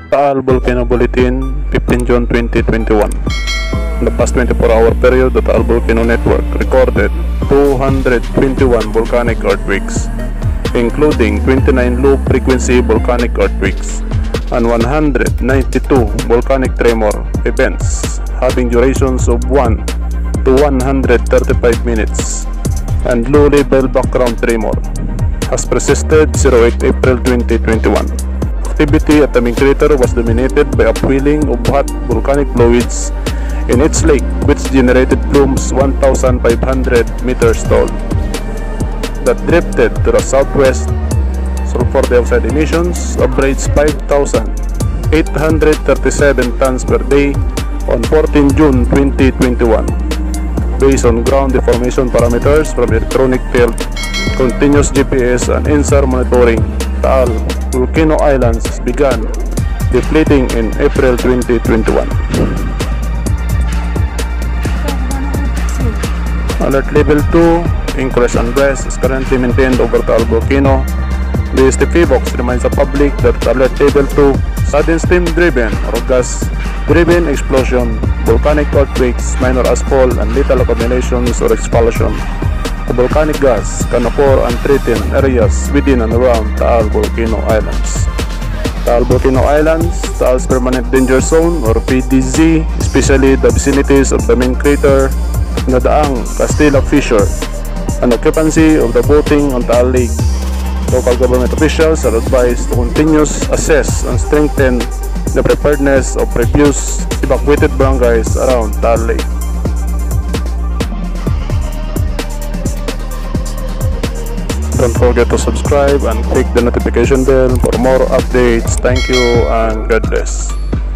Taal Volcano Bulletin, 15 June 2021. In the past 24-hour period, the Taal Volcano Network recorded 221 volcanic earthquakes, including 29 low-frequency volcanic earthquakes and 192 volcanic tremor events having durations of 1 to 135 minutes, and low-level background tremor has persisted 08 April 2021. Activity at the main crater was dominated by upwelling of hot volcanic fluids in its lake, which generated plumes 1,500 meters tall that drifted to the southwest. Sulfur dioxide emissions averaged 5,837 tons per day on 14 June 2021. Based on ground deformation parameters from electronic field, continuous GPS and INSAR monitoring, Taal Volcano Islands began depleting in April 2021. Alert level 2, increased unrest, is currently maintained over Taal Volcano. The STFbox reminds the public that alert level 2, sudden steam-driven or gas-driven explosion, volcanic earthquakes, minor ashfall, and lethal accumulations or expulsion of volcanic gas can occur and threaten areas within and around Taal Volcano Islands. Taal Volcano Islands, Taal's Permanent Danger Zone or PDZ, especially the vicinities of the main crater, Nadaang, Castilla Fissure, and occupancy of the boating on Taal Lake. Local government officials are advised to continuously assess and strengthen the preparedness of previous evacuated barangays around Taal Lake. Don't forget to subscribe and click the notification bell for more updates. Thank you and God bless.